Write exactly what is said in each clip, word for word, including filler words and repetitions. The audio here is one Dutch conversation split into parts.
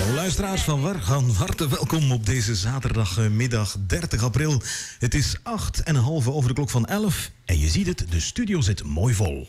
Hallo luisteraars van War, van harte welkom op deze zaterdagmiddag dertig april. Het is acht en een halve over de klok van elf en je ziet het, de studio zit mooi vol.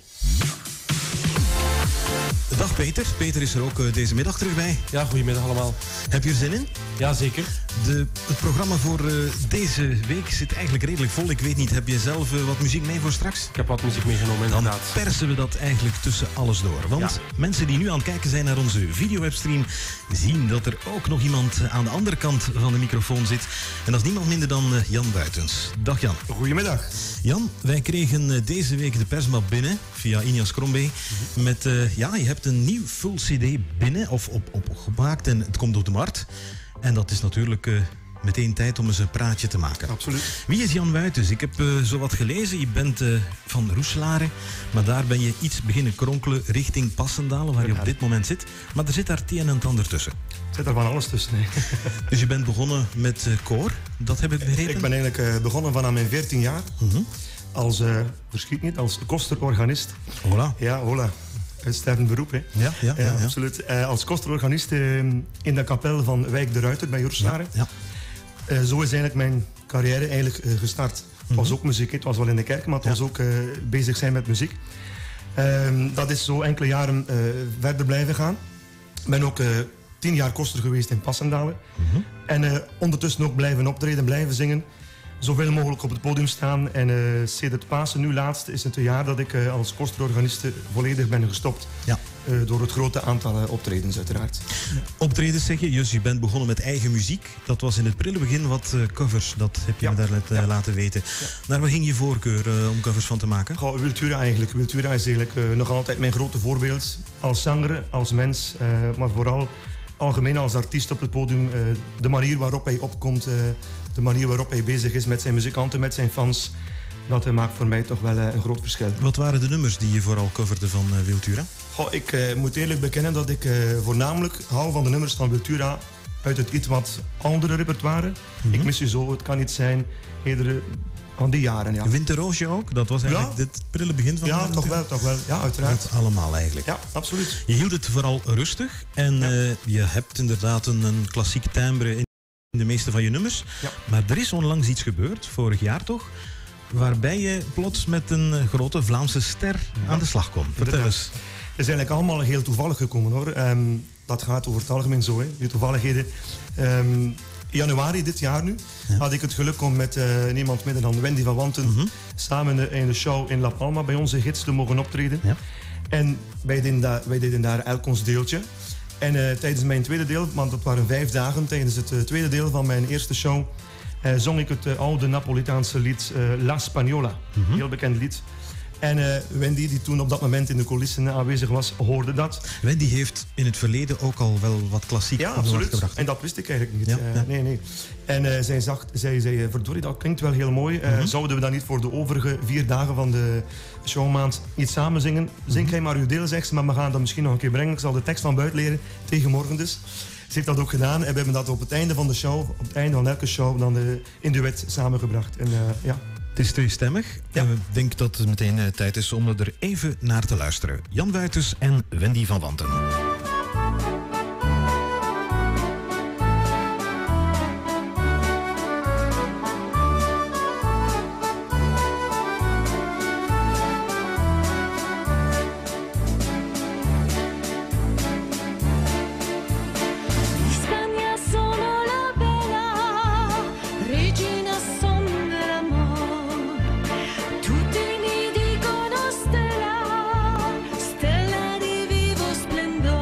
Dag Peter, Peter is er ook deze middag terug bij. Ja, goedemiddag allemaal. Heb je er zin in? Ja, zeker. De, het programma voor uh, deze week zit eigenlijk redelijk vol. Ik weet niet, heb je zelf uh, wat muziek mee voor straks? Ik heb wat muziek meegenomen, inderdaad. Dan persen we dat eigenlijk tussen alles door. Want ja. mensen die nu aan het kijken zijn naar onze video-webstream zien dat er ook nog iemand aan de andere kant van de microfoon zit. En dat is niemand minder dan uh, Jan Buitens. Dag Jan. Goedemiddag. Jan, wij kregen uh, deze week de persmap binnen via Injas Krombe. Mm-hmm. Met, uh, ja, je hebt een nieuw full cd binnen of op, opgemaakt en het komt op de markt. En dat is natuurlijk uh, meteen tijd om eens een praatje te maken. Absoluut. Wie is Jan Buitens? Ik heb uh, zo wat gelezen. Je bent uh, van Roeselare, maar daar ben je iets beginnen kronkelen richting Passendalen, waar je op dit moment zit. Maar er zit daar het een en het ander tussen. Er zit er van alles tussen. Nee. Dus je bent begonnen met uh, koor, dat heb ik begrepen? Ik ben eigenlijk uh, begonnen vanaf mijn veertien jaar. Mm-hmm. Als, uh, verschiet niet, als kosterorganist. Hola. Ja, hola. Uitstervend beroep, hè? Ja, ja, ja, ja. ja absoluut. Uh, als kosterorganist uh, in de kapel van Wijk de Ruiter bij Roeselare. Ja, ja. uh, zo is eigenlijk mijn carrière eigenlijk uh, gestart. Het mm-hmm. was ook muziek, het was wel in de kerk, maar het ja. was ook uh, bezig zijn met muziek. Uh, dat is zo enkele jaren uh, verder blijven gaan. Ik ben ook uh, tien jaar koster geweest in Passendalen. Mm-hmm. En uh, ondertussen ook blijven optreden, blijven zingen. Zoveel mogelijk op het podium staan. En uh, sedert Pasen, nu laatst, is het een jaar dat ik uh, als kosterorganiste volledig ben gestopt. Ja. Uh, door het grote aantal uh, optredens uiteraard. Ja. Optredens zeg je, dus je bent begonnen met eigen muziek. Dat was in het prille begin wat uh, covers, dat heb je ja. me daar net uh, ja. laten weten. Ja. Naar waar ging je voorkeur uh, om covers van te maken? Goh, Wiltura eigenlijk. Wiltura is eigenlijk uh, nog altijd mijn grote voorbeeld. Als zanger, als mens, uh, maar vooral algemeen als artiest op het podium. Uh, de manier waarop hij opkomt, uh, de manier waarop hij bezig is met zijn muzikanten, met zijn fans. Dat uh, maakt voor mij toch wel uh, een groot verschil. Wat waren de nummers die je vooral coverde van uh, Wiltura? Goh, ik uh, moet eerlijk bekennen dat ik uh, voornamelijk hou van de nummers van Wiltura uit het iets wat oudere repertoire. Mm-hmm. Ik mis je zo, het kan niet zijn. Eerder van die jaren, ja. Winterroosje ook? Dat was eigenlijk ja. dit prille begin van Ja, toch wel, toch wel. Ja, uiteraard. Dat allemaal eigenlijk. Ja, absoluut. Je hield het vooral rustig en ja. uh, je hebt inderdaad een, een klassiek timbre in de meeste van je nummers. Ja. Maar er is onlangs iets gebeurd, vorig jaar toch, waarbij je plots met een grote Vlaamse ster ja. aan de slag komt. Vertel eens. Het is eigenlijk allemaal heel toevallig gekomen, hoor. Um, dat gaat over het algemeen zo, hè. Die toevalligheden. Um, in januari dit jaar nu ja. had ik het geluk om met uh, niemand minder dan Wendy van Wanten mm-hmm. samen in de, in de show in La Palma bij onze gids te mogen optreden. Ja. En wij deden, daar, wij deden daar elk ons deeltje. En uh, tijdens mijn tweede deel, want dat waren vijf dagen, tijdens het uh, tweede deel van mijn eerste show uh, zong ik het uh, oude Napolitaanse lied uh, La Spagnola. Mm-hmm. Heel bekend lied. En uh, Wendy, die toen op dat moment in de coulissen aanwezig was, hoorde dat. Wendy heeft in het verleden ook al wel wat klassiek ja, op de markt gebracht. En dat wist ik eigenlijk niet. Ja, uh, ja. Nee, nee. En uh, zij, zag, zij zei, verdorie, dat klinkt wel heel mooi. Uh, mm-hmm. Zouden we dan niet voor de overige vier dagen van de showmaand iets samen zingen? Zing mm-hmm. jij maar uw deel, zegt ze, maar we gaan dat misschien nog een keer brengen. Ik zal de tekst van buiten leren, tegen morgen dus. Ze heeft dat ook gedaan en we hebben dat op het einde van de show, op het einde van elke show, dan uh, in duet samengebracht. En uh, ja... Het is tweestemmig. Ja. Ik uh, denk dat het meteen uh, tijd is om er even naar te luisteren. Jan Buitens en Wendy van Wanten. Tutti mi dicono Stella, Stella di vivo splendore.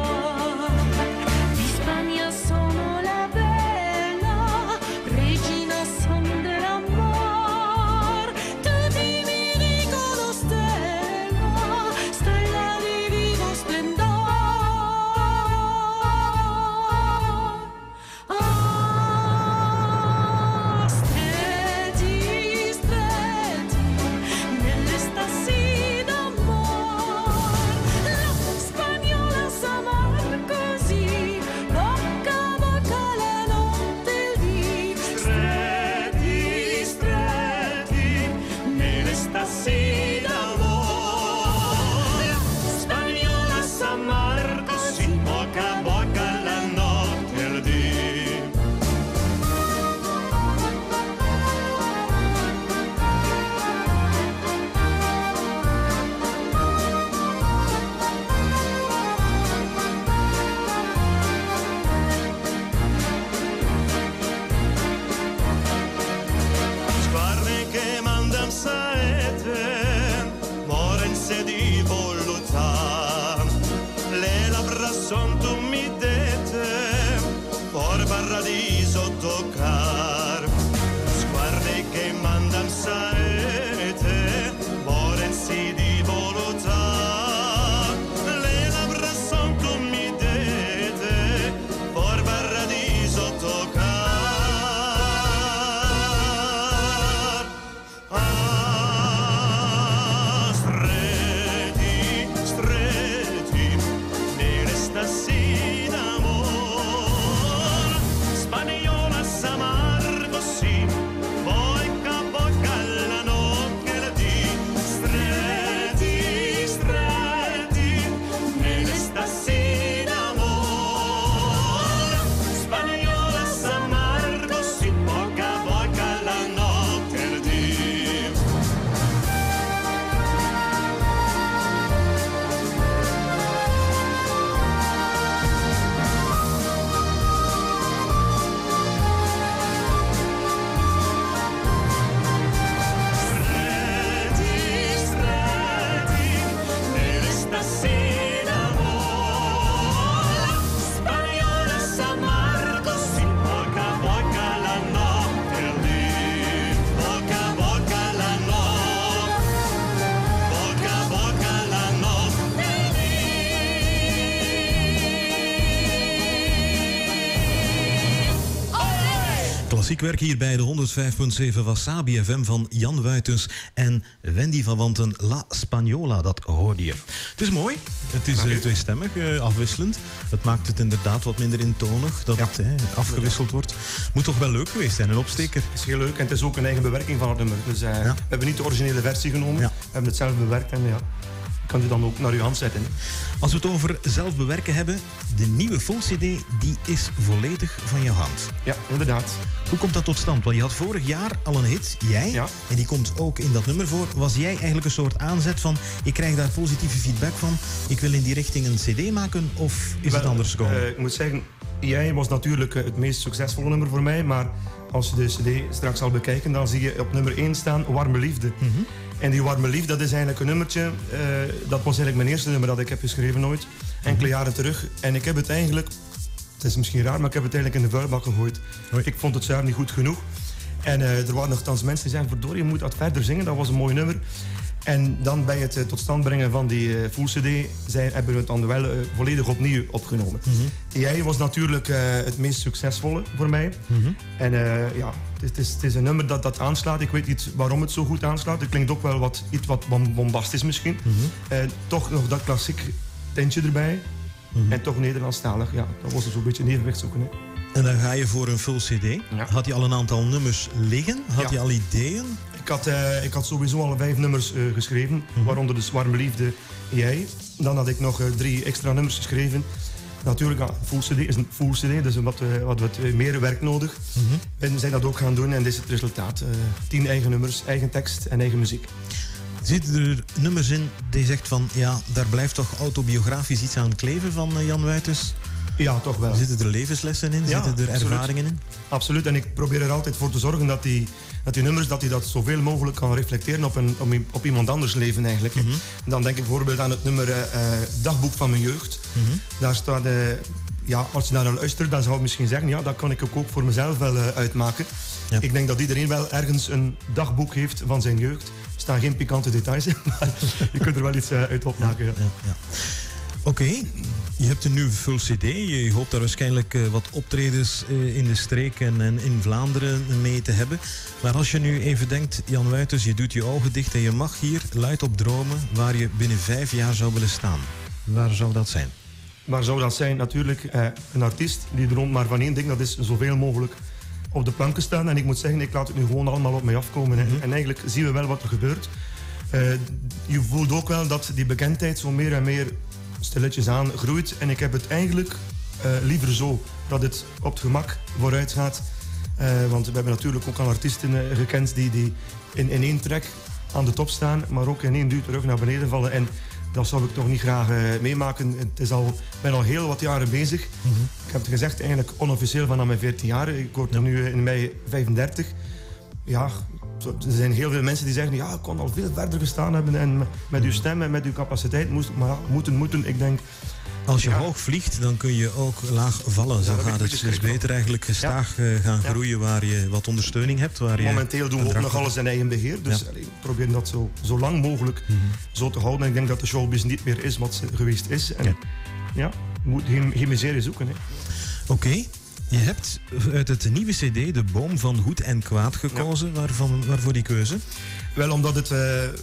Klassiek werk hier bij de honderdvijf komma zeven Wasabi F M van Jan Wuitens en Wendy van Wanten, La Spagnola, dat hoorde je. Het is mooi, het is uh, tweestemmig, uh, afwisselend. Het maakt het inderdaad wat minder intonig, dat ja. het uh, afgewisseld wordt. Moet toch wel leuk geweest zijn, een opsteker. Het is heel leuk en het is ook een eigen bewerking van het nummer. Dus uh, ja. we hebben niet de originele versie genomen, ja. we hebben het zelf bewerkt en ja... kan u dan ook naar uw hand zetten. Als we het over zelf bewerken hebben, de nieuwe full C D die is volledig van jouw hand. Ja, inderdaad. Hoe komt dat tot stand? Want je had vorig jaar al een hit, jij, ja. en die komt ook in dat nummer voor. Was jij eigenlijk een soort aanzet van, ik krijg daar positieve feedback van, ik wil in die richting een C D maken, of is Wel, het anders gekomen? Uh, ik moet zeggen, jij was natuurlijk het meest succesvolle nummer voor mij, maar als je de C D straks zal bekijken, dan zie je op nummer één staan Warme Liefde. Mm-hmm. En die Warme Liefde, dat is eigenlijk een nummertje, uh, dat was eigenlijk mijn eerste nummer dat ik heb geschreven ooit, enkele jaren terug. En ik heb het eigenlijk, het is misschien raar, maar ik heb het eigenlijk in de vuilbak gegooid. Hoi. Ik vond het zelf niet goed genoeg. En uh, er waren nogthans mensen die zeiden, verdorie, je moet dat verder zingen, dat was een mooi nummer. En dan bij het uh, tot stand brengen van die uh, full C D zijn, hebben we het dan wel uh, volledig opnieuw opgenomen. Mm-hmm. Jij was natuurlijk uh, het meest succesvolle voor mij. Mm-hmm. En uh, ja, het is, het is een nummer dat, dat aanslaat. Ik weet niet waarom het zo goed aanslaat. Het klinkt ook wel wat, iets wat bombastisch misschien. Mm-hmm. uh, toch nog dat klassiek tintje erbij. Mm-hmm. En toch Nederlandstalig. Ja, dat was dus een beetje een evenwicht zoeken. Hè. En dan ga je voor een full C D. Ja. Had je al een aantal nummers liggen? Had ja. je al ideeën? Ik had, uh, ik had sowieso al vijf nummers uh, geschreven, mm-hmm. waaronder dus Warme Liefde, jij. Dan had ik nog uh, drie extra nummers geschreven. Natuurlijk, ja, full C D is een full C D, dus wat, uh, wat, wat meer werk nodig. Mm-hmm. En we zijn dat ook gaan doen en dit is het resultaat. Uh, tien eigen nummers, eigen tekst en eigen muziek. Zitten er nummers in die zegt van, ja, daar blijft toch autobiografisch iets aan kleven van uh, Jan Wuitens? Ja, toch wel. Zitten er levenslessen in? Ja, zitten er absoluut. Ervaringen in? Absoluut, en ik probeer er altijd voor te zorgen dat die, dat die nummers dat die dat zoveel mogelijk kan reflecteren op, een, op, op iemand anders leven eigenlijk. Mm-hmm. Dan denk ik bijvoorbeeld aan het nummer uh, Dagboek van mijn jeugd. Mm-hmm. Daar staat, uh, ja, als je daar naar luistert, dan zou je misschien zeggen, ja, dat kan ik ook voor mezelf wel uh, uitmaken. Ja. Ik denk dat iedereen wel ergens een dagboek heeft van zijn jeugd. Er staan geen pikante details in, maar je kunt er wel iets uh, uit opmaken. Ja. Ja, ja. Oké, okay. Je hebt een nieuwe full C D. Je hoopt daar waarschijnlijk uh, wat optredens uh, in de streek en, en in Vlaanderen mee te hebben. Maar als je nu even denkt, Jan Wuitens, je doet je ogen dicht en je mag hier luid op dromen waar je binnen vijf jaar zou willen staan. Waar zou dat zijn? Waar zou dat zijn? Natuurlijk uh, een artiest die droomt maar van één ding, dat is zoveel mogelijk op de planken staan. En ik moet zeggen, ik laat het nu gewoon allemaal op mij afkomen. Mm-hmm. En eigenlijk zien we wel wat er gebeurt. Uh, je voelt ook wel dat die bekendheid zo meer en meer stilletjes aan groeit. En ik heb het eigenlijk uh, liever zo, dat het op het gemak vooruit gaat. Uh, want we hebben natuurlijk ook al artiesten uh, gekend die, die in, in één trek aan de top staan, maar ook in één duw terug naar beneden vallen. En dat zou ik toch niet graag uh, meemaken. Het is al, ik ben al heel wat jaren bezig. Mm-hmm. Ik heb het gezegd, eigenlijk onofficieel vanaf mijn veertien jaar. Ik word ja. nu uh, in mei vijfendertig. Ja, er zijn heel veel mensen die zeggen, ja, ik kon al veel verder gestaan hebben en met uw stem en met uw capaciteit moest ik maar moeten, moeten. Ik denk... Als je ja. hoog vliegt, dan kun je ook laag vallen. Zo ja, gaat het. Dus beter eigenlijk gestaag ja. gaan groeien ja. waar je wat ondersteuning hebt. Waar Momenteel je doen we ook nog alles in eigen beheer. Dus ja. allee, we proberen dat zo, zo lang mogelijk mm-hmm. zo te houden. En ik denk dat de showbiz niet meer is wat ze geweest is. En ja, ja je moet geen, geen miserie zoeken. Oké. Okay. Je hebt uit het nieuwe C D De Boom van Goed en Kwaad gekozen. Ja. Waarvan, waarvoor die keuze? Wel omdat het uh,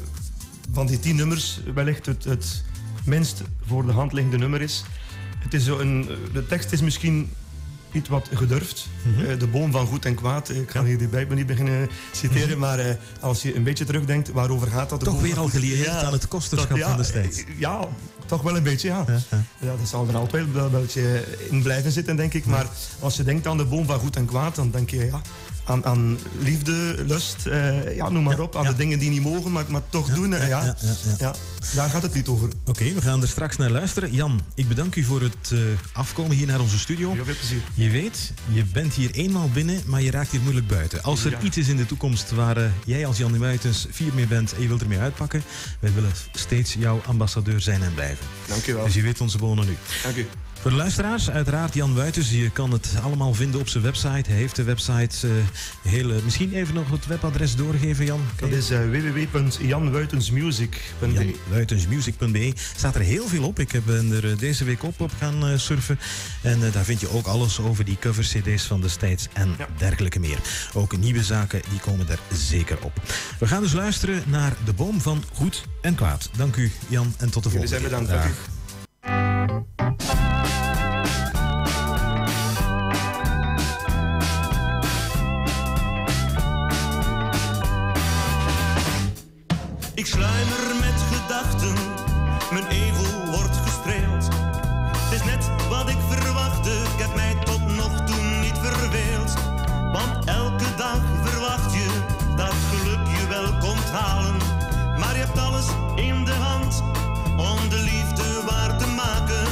van die tien nummers wellicht het, het minst voor de hand liggende nummer is. Het is zo een, de tekst is misschien iets wat gedurfd. Mm-hmm. Uh, de Boom van Goed en Kwaad. Ik ga hier die Bijbel niet beginnen citeren, mm-hmm. maar uh, als je een beetje terugdenkt, waarover gaat dat? De toch boom weer al gelieerd ja, aan het kosterschap ja, van destijds. Ja, toch wel een beetje, ja. Ja, ja. ja dat zal er altijd wel een beetje in blijven zitten, denk ik. Maar als je denkt aan de Boom van Goed en Kwaad, dan denk je ja, aan, aan liefde, lust, uh, ja, noem maar ja, op. Aan ja. de dingen die niet mogen, maar, maar toch ja, doen. Ja, ja, ja, ja, ja. Ja, daar gaat het niet over. Oké, okay, we gaan er straks naar luisteren. Jan, ik bedank u voor het uh, afkomen hier naar onze studio. Heel veel plezier. Je weet, je bent hier eenmaal binnen, maar je raakt hier moeilijk buiten. Als er ja. iets is in de toekomst waar uh, jij als Jan Wuitens fier mee bent en je wilt ermee uitpakken, wij willen steeds jouw ambassadeur zijn en blijven. Dank u wel. Dus je weet onze wonen nu. Dank u. Voor de luisteraars, uiteraard Jan Wuitens. Je kan het allemaal vinden op zijn website. Hij heeft de website. Uh, hele, misschien even nog het webadres doorgeven, Jan. Dat is uh, w w w punt jan wuitens music punt b e. jan wuitens music punt b e. Staat er heel veel op. Ik heb er deze week op, op gaan uh, surfen. En uh, daar vind je ook alles over die cover-C D's van destijds en ja. dergelijke meer. Ook nieuwe zaken, die komen er zeker op. We gaan dus luisteren naar De Boom van Goed en Kwaad. Dank u, Jan, en tot de volgende keer. Jullie zijn bedankt. Dank u. Ik sluimer met gedachten, mijn ego wordt gestreeld. Het is net wat ik verwachtte, ik heb mij tot nog toe niet verveeld. Want elke dag verwacht je dat geluk je wel komt halen. Maar je hebt alles in de hand om de liefde waar te maken.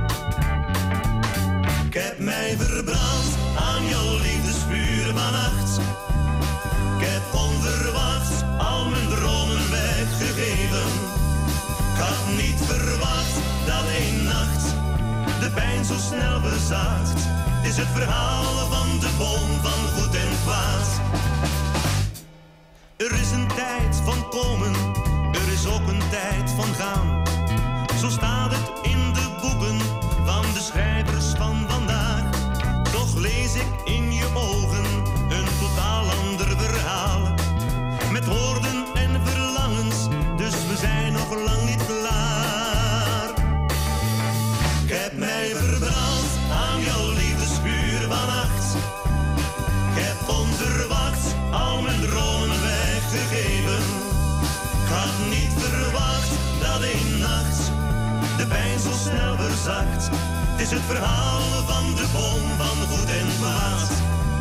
Ik heb mij verbrand aan jouw liefdesvuur vannacht. Ik heb onverwachts al mijn dromen weggegeven. Ik had niet verwacht dat één nacht de pijn zo snel bezaagt. Het is het verhaal van de boom van goed en kwaad. Er is een tijd van komen, er is ook een tijd van gaan. Zo staat het in de boeken van de schrijvers van vandaag. Toch lees ik in je ogen een totaal ander verhaal. Met woorden en verlangens, dus we zijn nog lang niet klaar. Ik heb mij verbrand aan jouw liefdesvuur vannacht. Ik heb onverwachts al mijn dromen weggegeven. Ik had niet verwacht dat één nacht de pijn zo snel verzakt. Het is het verhaal van de boom van goed en kwaad.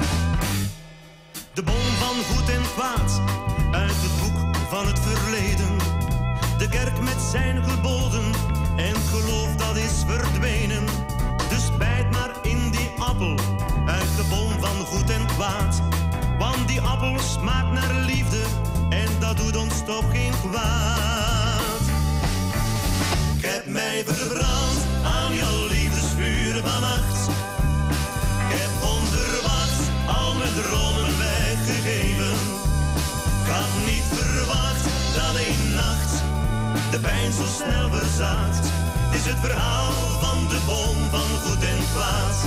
De boom van goed en kwaad, uit het boek van het verleden. De kerk met zijn geboden en geloof dat is verdwenen. Dus bijt maar in die appel, uit de boom van goed en kwaad. Want die appel smaakt naar liefde en dat doet ons toch geen kwaad. Ik heb mij verbrand aan jouw liefdesvuur vannacht. Ik heb onverwachts al mijn dromen weggegeven. Ik had niet verwacht dat één nacht de pijn zo snel verzaagt. Het is het verhaal van de boom van goed en kwaad.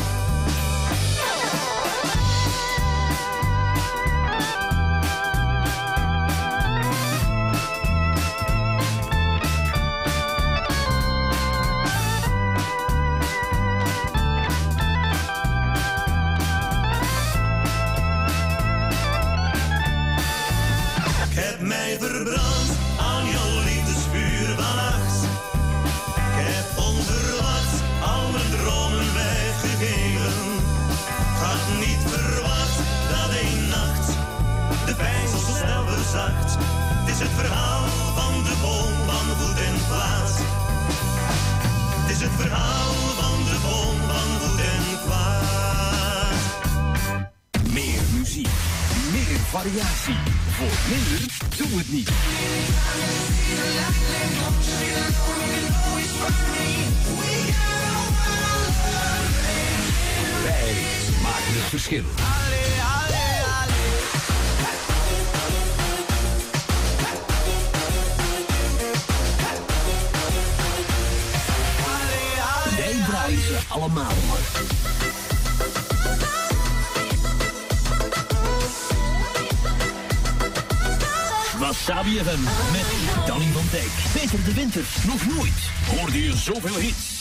Verbrand aan jouw liefdesvuur vannacht. Ik heb onverwachts al mijn dromen weggegeven. Ik had niet verwacht dat één nacht de pijn zo snel verzacht. Het is het verhaal van de boom van goed en kwaad. Het is het verhaal van de boom van goed en kwaad. Meer muziek, meer variatie. Voor minder doen we het niet. Wij maken het verschil. Wij draaien ze allemaal. Wasabi F M met Danny van Dijk. Peter de Winter, nog nooit hoorde je zoveel hits.